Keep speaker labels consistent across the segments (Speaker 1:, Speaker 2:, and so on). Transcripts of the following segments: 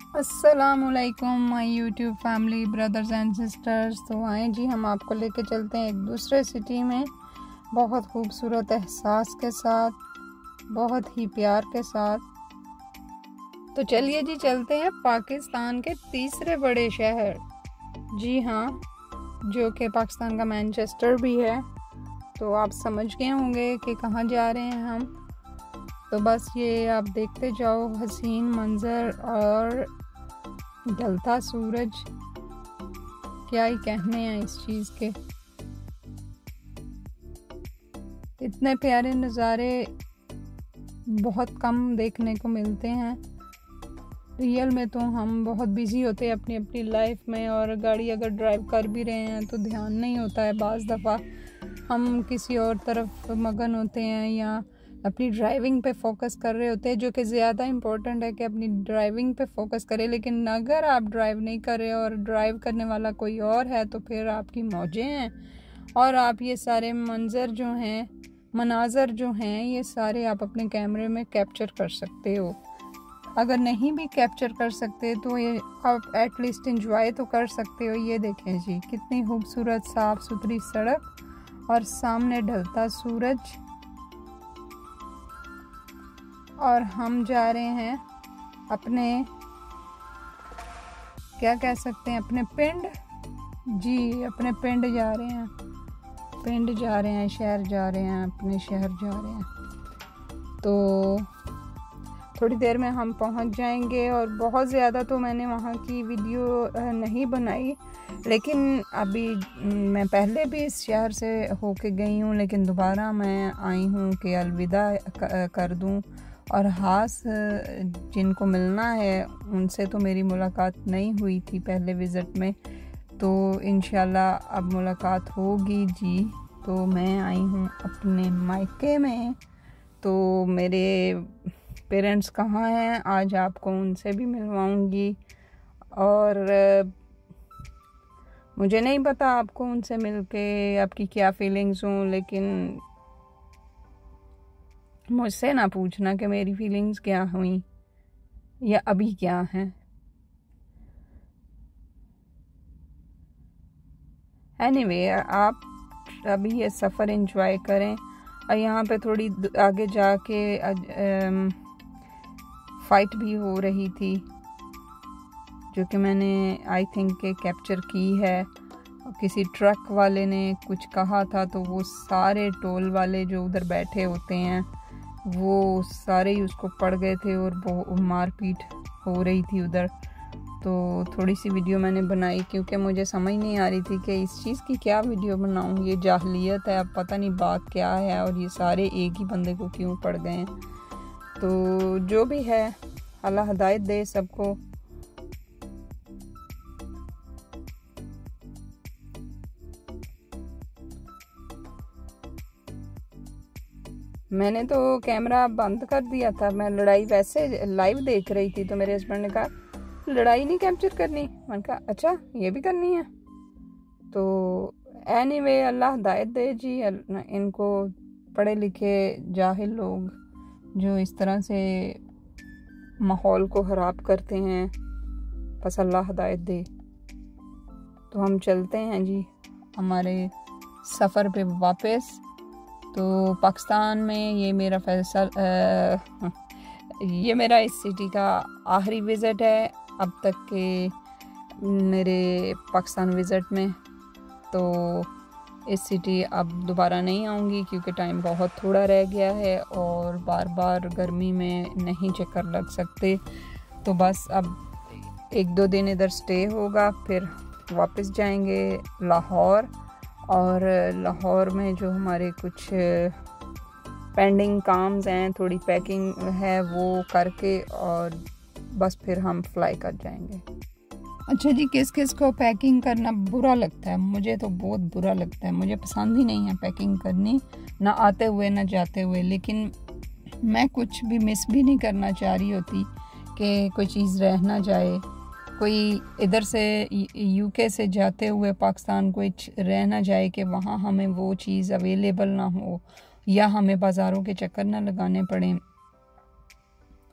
Speaker 1: अस्सलामुअलैकुम my YouTube family brothers and sisters. तो आए जी, हम आपको लेके चलते हैं एक दूसरे सिटी में बहुत खूबसूरत एहसास के साथ, बहुत ही प्यार के साथ। तो चलिए जी, चलते हैं पाकिस्तान के तीसरे बड़े शहर, जी हाँ, जो कि पाकिस्तान का मैनचेस्टर भी है। तो आप समझ गए होंगे कि कहाँ जा रहे हैं हम। तो बस ये आप देखते जाओ, हसीन मंज़र और ढलता सूरज, क्या ही कहने हैं इस चीज़ के। इतने प्यारे नज़ारे बहुत कम देखने को मिलते हैं। रियल में तो हम बहुत बिज़ी होते हैं अपनी अपनी लाइफ में, और गाड़ी अगर ड्राइव कर भी रहे हैं तो ध्यान नहीं होता है। बाज़ दफ़ा हम किसी और तरफ मगन होते हैं या अपनी ड्राइविंग पे फोकस कर रहे होते हैं, जो कि ज़्यादा इम्पोर्टेंट है कि अपनी ड्राइविंग पे फोकस करें। लेकिन अगर आप ड्राइव नहीं कर रहे और ड्राइव करने वाला कोई और है तो फिर आपकी मौजें हैं, और आप ये सारे मनाज़र जो हैं ये सारे आप अपने कैमरे में कैप्चर कर सकते हो। अगर नहीं भी कैप्चर कर सकते तो ये आप एटलीस्ट इंजॉय तो कर सकते हो। ये देखें जी, कितनी खूबसूरत साफ़ सुथरी सड़क और सामने ढलता सूरज, और हम जा रहे हैं अपने, क्या कह सकते हैं, अपने पिंड। जी, अपने पिंड जा रहे हैं, पिंड जा रहे हैं, शहर जा रहे हैं, अपने शहर जा रहे हैं। तो थोड़ी देर में हम पहुंच जाएंगे। और बहुत ज़्यादा तो मैंने वहाँ की वीडियो नहीं बनाई, लेकिन अभी मैं पहले भी इस शहर से होके गई हूँ, लेकिन दोबारा मैं आई हूँ कि अलविदा कर दूँ। और ख़ास जिनको मिलना है उनसे तो मेरी मुलाकात नहीं हुई थी पहले विज़िट में, तो इंशाल्लाह अब मुलाकात होगी जी। तो मैं आई हूँ अपने मायके में। तो मेरे पेरेंट्स कहाँ हैं, आज आपको उनसे भी मिलवाऊंगी। और मुझे नहीं पता आपको उनसे मिलके आपकी क्या फीलिंग्स हों, लेकिन मुझसे ना पूछना कि मेरी फीलिंग्स क्या हुई या अभी क्या हैं। एनीवे, आप अभी ये सफ़र एंजॉय करें। और यहाँ पे थोड़ी आगे जाके फ़ाइट भी हो रही थी, जो कि मैंने आई थिंक के कैप्चर की है। किसी ट्रक वाले ने कुछ कहा था, तो वो सारे टोल वाले जो उधर बैठे होते हैं वो सारे ही उसको पड़ गए थे और वो मारपीट हो रही थी उधर। तो थोड़ी सी वीडियो मैंने बनाई, क्योंकि मुझे समझ नहीं आ रही थी कि इस चीज़ की क्या वीडियो बनाऊँ। ये जाहलियत है, अब पता नहीं बात क्या है, और ये सारे एक ही बंदे को क्यों पड़ गए हैं। तो जो भी है, अल्लाह हिदायत दे सबको। मैंने तो कैमरा बंद कर दिया था, मैं लड़ाई वैसे लाइव देख रही थी। तो मेरे हस्बैंड ने कहा लड़ाई नहीं कैप्चर करनी, मैंने कहा अच्छा ये भी करनी है। तो एनीवे, अल्लाह हिदायत दे जी इनको, पढ़े लिखे जाहिल लोग जो इस तरह से माहौल को ख़राब करते हैं, बस अल्लाह हिदायत दे। तो हम चलते हैं जी हमारे सफ़र पे वापस। तो पाकिस्तान में ये मेरा ये मेरा इस सिटी का आखिरी विज़िट है अब तक के मेरे पाकिस्तान विज़िट में। तो इस सिटी अब दोबारा नहीं आऊँगी, क्योंकि टाइम बहुत थोड़ा रह गया है और बार बार गर्मी में नहीं चक्कर लग सकते। तो बस अब 1-2 दिन इधर स्टे होगा, फिर वापस जाएंगे लाहौर। और लाहौर में जो हमारे कुछ पेंडिंग काम्स हैं, थोड़ी पैकिंग है, वो करके और बस फिर हम फ्लाई कर जाएंगे। अच्छा जी, किस किस को पैकिंग करना बुरा लगता है? मुझे तो बहुत बुरा लगता है, मुझे पसंद ही नहीं है पैकिंग करनी, ना आते हुए ना जाते हुए। लेकिन मैं कुछ भी मिस भी नहीं करना चाह रही होती कि कोई चीज़ रह ना जाए। कोई इधर से यूके से जाते हुए पाकिस्तान कुछ रह ना जाए कि वहाँ हमें वो चीज़ अवेलेबल ना हो, या हमें बाज़ारों के चक्कर ना लगाने पड़ें।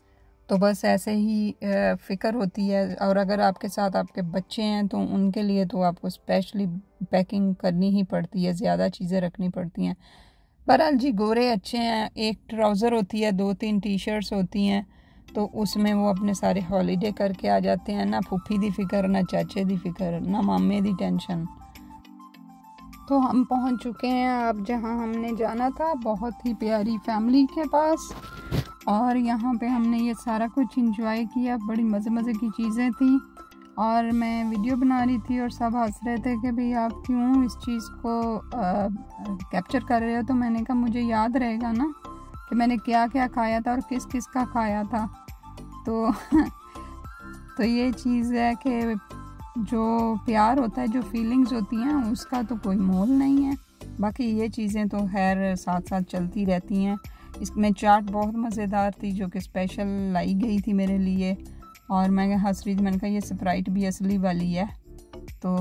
Speaker 1: तो बस ऐसे ही फ़िक्र होती है। और अगर आपके साथ आपके बच्चे हैं तो उनके लिए तो आपको स्पेशली पैकिंग करनी ही पड़ती है, ज़्यादा चीज़ें रखनी पड़ती हैं। बहरहाल जी, गोरे अच्छे हैं। एक ट्राउज़र होती है, 2-3 टी शर्ट्स होती हैं, तो उसमें वो अपने सारे हॉलीडे करके आ जाते हैं। ना फूफी दी फ़िक्र, ना चाचे दी फ़िक्र, ना मामे दी टेंशन। तो हम पहुंच चुके हैं अब जहां हमने जाना था, बहुत ही प्यारी फैमिली के पास। और यहाँ पे हमने ये सारा कुछ एंजॉय किया, बड़ी मज़े मज़े की चीज़ें थी। और मैं वीडियो बना रही थी और सब हंस रहे थे कि भाई आप क्यों इस चीज़ को कैप्चर कर रहे हो। तो मैंने कहा मुझे याद रहेगा ना कि मैंने क्या क्या खाया था और किस किस का खाया था। तो तो ये चीज़ है कि जो प्यार होता है, जो फीलिंग्स होती हैं, उसका तो कोई मोल नहीं है। बाकी ये चीज़ें तो खैर साथ साथ चलती रहती हैं। इसमें चाट बहुत मज़ेदार थी जो कि स्पेशल लाई गई थी मेरे लिए। और मैं हंस रही थी, मैंने कहा ये स्प्राइट भी असली वाली है। तो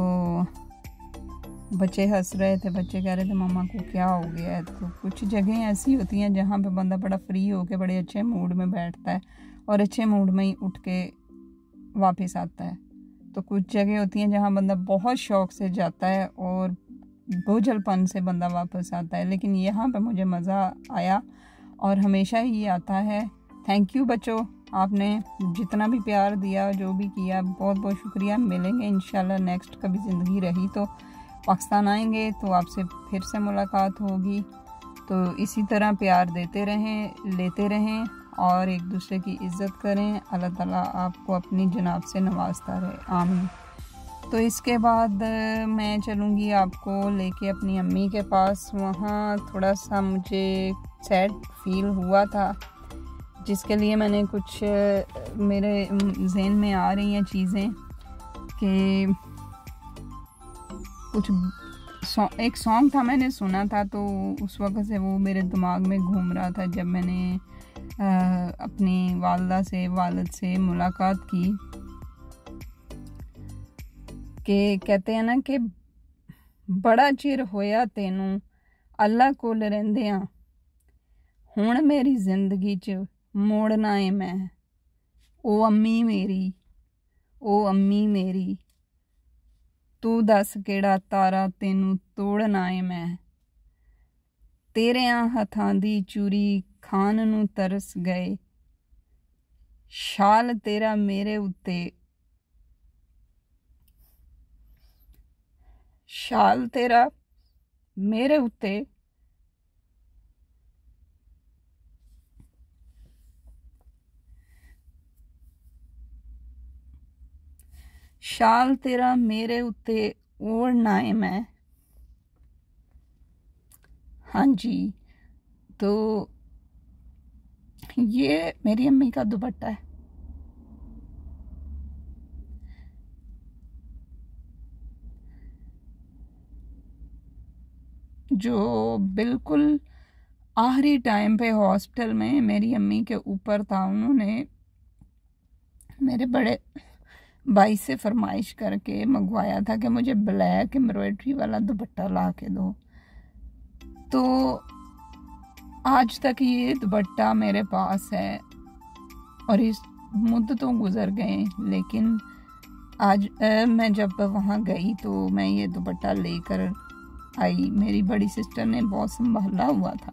Speaker 1: बच्चे हंस रहे थे, बच्चे कह रहे थे मम्मा को क्या हो गया है। तो कुछ जगह ऐसी होती हैं जहाँ पे बंदा बड़ा फ्री होकर बड़े अच्छे मूड में बैठता है और अच्छे मूड में ही उठ के वापस आता है। तो कुछ जगह होती हैं जहाँ बंदा बहुत शौक़ से जाता है और बोझलपन से बंदा वापस आता है। लेकिन यहाँ पे मुझे मज़ा आया और हमेशा ही आता है। थैंक यू बच्चों, आपने जितना भी प्यार दिया, जो भी किया, बहुत बहुत शुक्रिया। मिलेंगे इंशाल्लाह नेक्स्ट, कभी ज़िंदगी रही तो पाकिस्तान आएंगे तो आपसे फिर से मुलाकात होगी। तो इसी तरह प्यार देते रहें, लेते रहें और एक दूसरे की इज़्ज़त करें। अल्लाह ताला आपको अपनी जनाब से नवाजता रहे, आमीन। तो इसके बाद मैं चलूँगी आपको लेके अपनी अम्मी के पास। वहाँ थोड़ा सा मुझे सैड फील हुआ था, जिसके लिए मैंने कुछ मेरे जहन में आ रही हैं चीज़ें कि कुछ एक सॉन्ग था, मैंने सुना था, तो उस वक्त से वो मेरे दिमाग में घूम रहा था जब मैंने अपनी वालदा से, वालिद से मुलाकात की। कि कहते हैं ना कि बड़ा चिर होया तेनू अल्लाह कोल रहिंदियां, हुण मेरी जिंदगी च मोड़ना है मैं। ओ अम्मी मेरी, ओ अम्मी मेरी, तू दस केड़ा तारा तेनू तोड़ना है मैं। तेरियां हथां दी चूरी खान नू तरस गए, शाल तेरा मेरे उत्ते, शाल तेरा मेरे उत्ते शाल तेरा मेरे उत्ते ओढ़ना है मैं। हाँ जी, तो ये मेरी अम्मी का दुपट्टा है। जो बिल्कुल आखिरी टाइम पे हॉस्पिटल में मेरी अम्मी के ऊपर था। उन्होंने मेरे बड़े भाई से फरमाइश करके मंगवाया था कि मुझे ब्लैक एम्ब्रॉयडरी वाला दुपट्टा ला के दो। तो आज तक ये दुपट्टा मेरे पास है और इस मुद्दतों गुजर गए, लेकिन आज मैं जब वहाँ गई तो मैं ये दुपट्टा लेकर आई। मेरी बड़ी सिस्टर ने बहुत संभाला हुआ था,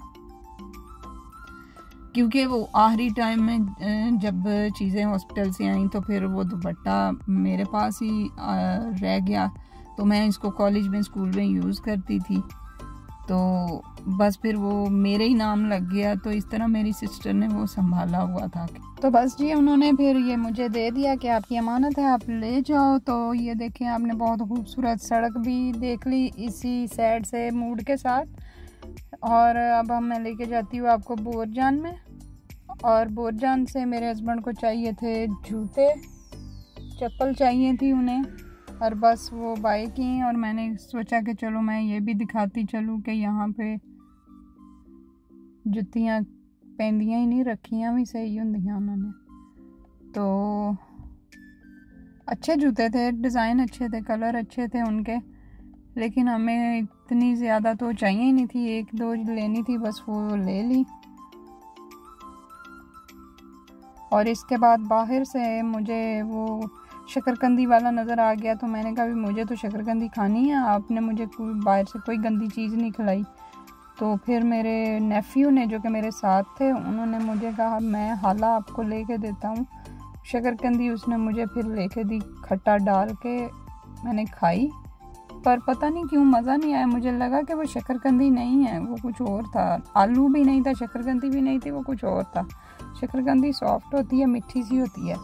Speaker 1: क्योंकि वो आखिरी टाइम में जब चीज़ें हॉस्पिटल से आई तो फिर वो दुपट्टा मेरे पास ही रह गया। तो मैं इसको कॉलेज में, स्कूल में यूज़ करती थी, तो बस फिर वो मेरे ही नाम लग गया। तो इस तरह मेरी सिस्टर ने वो संभाला हुआ था। तो बस जी, उन्होंने फिर ये मुझे दे दिया कि आपकी अमानत है, आप ले जाओ। तो ये देखें, आपने बहुत खूबसूरत सड़क भी देख ली इसी सैड से मूड के साथ। और अब मैं लेके जाती हूँ आपको बोरजान में। और बोरजान से मेरे हस्बैंड को चाहिए थे जूते, चप्पल चाहिए थी उन्हें, और बस वो बाई की। और मैंने सोचा कि चलो मैं ये भी दिखाती चलूँ कि यहाँ पे जुत्तियाँ पैंदियाँ ही नहीं, रखियाँ भी सही होंदियां उन्होंने। तो अच्छे जूते थे, डिज़ाइन अच्छे थे, कलर अच्छे थे उनके, लेकिन हमें इतनी ज़्यादा तो चाहिए ही नहीं थी, एक दो लेनी थी, बस वो ले ली। और इसके बाद बाहर से मुझे वो शकरकंदी वाला नज़र आ गया, तो मैंने कहा भी मुझे तो शकरकंदी खानी है, आपने मुझे कोई बाहर से कोई गंदी चीज़ नहीं खिलाई। तो फिर मेरे नेफ्यू ने, जो कि मेरे साथ थे, उन्होंने मुझे कहा मैं हाला आपको लेके देता हूँ शकरकंदी। उसने मुझे फिर लेके दी, खट्टा डाल के मैंने खाई, पर पता नहीं क्यों मज़ा नहीं आया। मुझे लगा कि वो शकरकंदी नहीं है, वो कुछ और था। आलू भी नहीं था, शकरकंदी भी नहीं थी, वो कुछ और था। शकरकंदी सॉफ्ट होती है, मीठी सी होती है।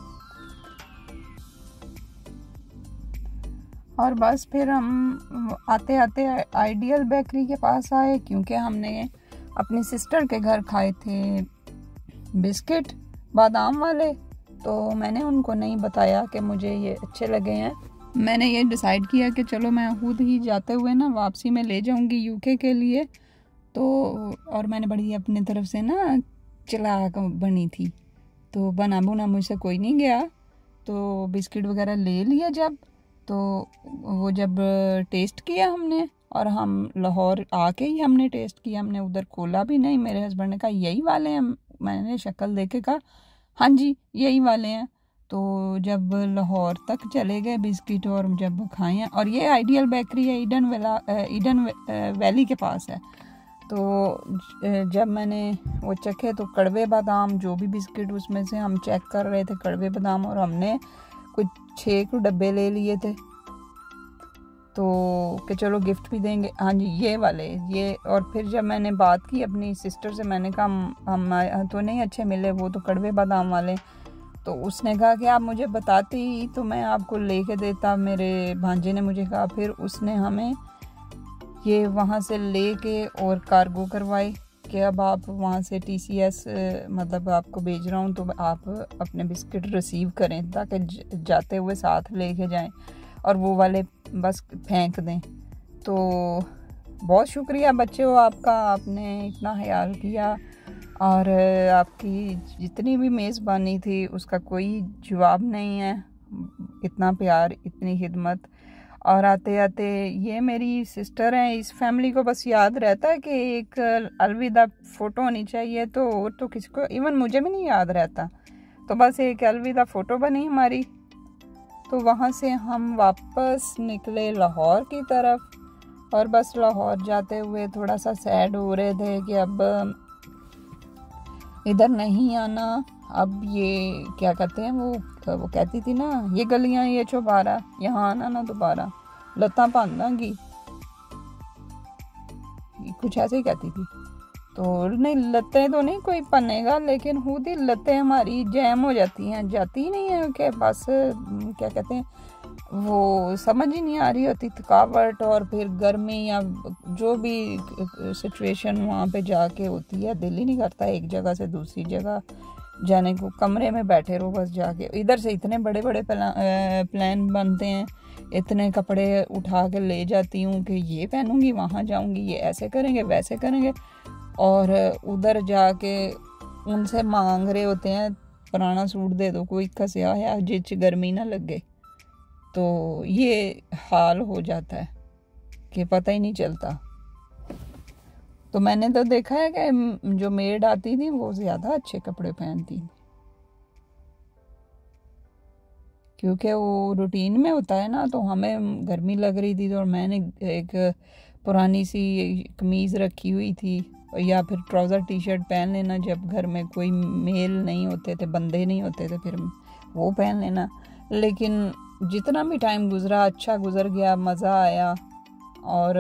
Speaker 1: और बस फिर हम आते आते आइडियल बेकरी के पास आए, क्योंकि हमने अपनी सिस्टर के घर खाए थे बिस्किट बादाम वाले। तो मैंने उनको नहीं बताया कि मुझे ये अच्छे लगे हैं। मैंने ये डिसाइड किया कि चलो मैं खुद ही जाते हुए ना वापसी में ले जाऊंगी यूके के लिए। तो और मैंने बड़ी अपनी तरफ से ना चालाक बनी थी, तो बना बुना मुझसे कोई नहीं गया। तो बिस्किट वगैरह ले लिया जब, तो वो जब टेस्ट किया हमने, और हम लाहौर आके ही हमने टेस्ट किया, हमने उधर खोला भी नहीं। मेरे हस्बैंड ने कहा यही वाले हैं, मैंने शक्ल देख के कहा हाँ जी यही वाले हैं। तो जब लाहौर तक चले गए बिस्किट और जब खाए हैं, और ये आइडियल बेकरी है ईडन वैली के पास है। तो जब मैंने वो चखे तो कड़वे बादाम, जो भी बिस्किट उसमें से हम चेक कर रहे थे कड़वे बादाम, और हमने कुछ 6 डब्बे ले लिए थे, तो कि चलो गिफ्ट भी देंगे। हाँ जी ये वाले ये। और फिर जब मैंने बात की अपनी सिस्टर से, मैंने कहा हम तो नहीं अच्छे मिले, वो तो कड़वे बादाम वाले। तो उसने कहा कि आप मुझे बताती तो मैं आपको लेके देता, मेरे भांजे ने मुझे कहा। फिर उसने हमें ये वहाँ से लेके और कार्गो करवाई कि अब आप वहाँ से TCS मतलब आपको भेज रहा हूँ, तो आप अपने बिस्किट रिसीव करें ताकि जाते हुए साथ लेके जाएं, और वो वाले बस फेंक दें। तो बहुत शुक्रिया बच्चे हो आपका, आपने इतना ख्याल किया, और आपकी जितनी भी मेज़बानी थी उसका कोई जवाब नहीं है। इतना प्यार, इतनी खिदमत। और आते आते ये मेरी सिस्टर हैं, इस फैमिली को बस याद रहता है कि एक अलविदा फ़ोटो होनी चाहिए, तो किसी को, इवन मुझे भी नहीं याद रहता। तो बस एक अलविदा फ़ोटो बनी हमारी। तो वहाँ से हम वापस निकले लाहौर की तरफ, और बस लाहौर जाते हुए थोड़ा सा सैड हो रहे थे कि अब इधर नहीं आना। अब ये क्या कहते हैं, वो कहती थी ना, ये गलियां ये चौबारा, यहाँ आना ना दोबारा, लत्ता भांगी, कुछ ऐसे ही कहती थी। तो नहीं, लत्तें तो नहीं कोई पनेगा, लेकिन खुद ही लत्तें हमारी जैम हो जाती हैं, जाती ही नहीं है कि बस क्या कहते हैं, वो समझ ही नहीं आ रही होती, थकावट और फिर गर्मी या जो भी सिचुएशन वहाँ पे जाके होती है, दिल ही नहीं करता एक जगह से दूसरी जगह जाने को, कमरे में बैठे रहो बस जाके। इधर से इतने बड़े बड़े प्लान बनते हैं, इतने कपड़े उठा के ले जाती हूँ कि ये पहनूंगी, वहाँ जाऊँगी, ये ऐसे करेंगे वैसे करेंगे, और उधर जाके उनसे मांग रहे होते हैं पुराना सूट दे दो, कोई कसिया है जिच गर्मी ना लगे। तो ये हाल हो जाता है कि पता ही नहीं चलता। तो मैंने तो देखा है कि जो मेड आती थी वो ज़्यादा अच्छे कपड़े पहनती, क्योंकि वो रूटीन में होता है ना। तो हमें गर्मी लग रही थी, तो मैंने एक पुरानी सी कमीज़ रखी हुई थी, या फिर ट्राउज़र टी-शर्ट पहन लेना, जब घर में कोई मेल नहीं होते थे, बंदे नहीं होते थे, फिर वो पहन लेना। लेकिन जितना भी टाइम गुजरा अच्छा गुजर गया, मज़ा आया, और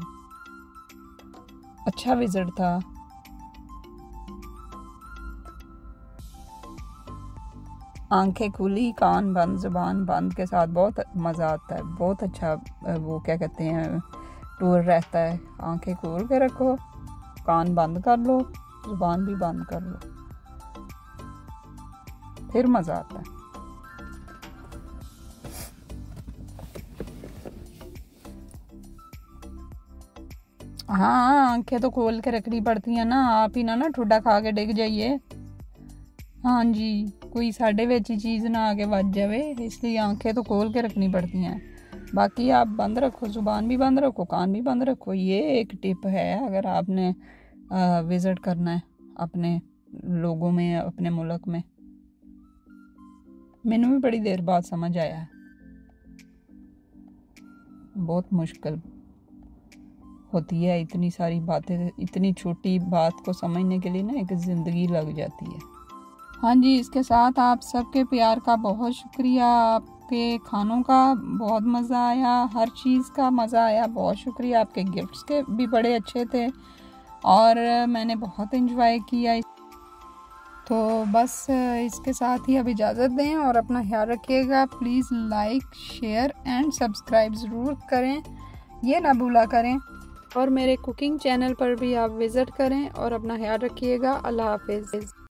Speaker 1: अच्छा विज़िट था। आंखें खुली कान बंद ज़ुबान बंद के साथ बहुत मज़ा आता है, बहुत अच्छा वो क्या कहते हैं टूर रहता है। आंखें खोल के रखो, कान बंद कर लो, ज़ुबान भी बंद कर लो, फिर मज़ा आता है। हाँ आंखें तो खोल के रखनी पड़ती हैं ना, आप ही ना ठुड्डा खा के डिग जाइए। हाँ जी, कोई साढ़े विच ही चीज़ ना आके बच जावे, इसलिए आंखें तो खोल के रखनी पड़ती हैं। बाकी आप बंद रखो, ज़ुबान भी बंद रखो, कान भी बंद रखो। ये एक टिप है अगर आपने विज़िट करना है अपने लोगों में, अपने मुल्क में। मैंने भी बड़ी देर बाद समझ आया। बहुत मुश्किल होती है इतनी सारी बातें, इतनी छोटी बात को समझने के लिए ना एक ज़िंदगी लग जाती है। हाँ जी, इसके साथ आप सबके प्यार का बहुत शुक्रिया, आपके खानों का बहुत मज़ा आया, हर चीज़ का मज़ा आया, बहुत शुक्रिया। आपके गिफ्ट्स के भी बड़े अच्छे थे और मैंने बहुत एंजॉय किया। तो बस इसके साथ ही अब इजाज़त दें और अपना ख्याल रखिएगा। Please like, share and subscribe ज़रूर करें, ये ना भूला करें। और मेरे कुकिंग चैनल पर भी आप विज़िट करें और अपना ख्याल रखिएगा। अल्लाह हाफ़िज़।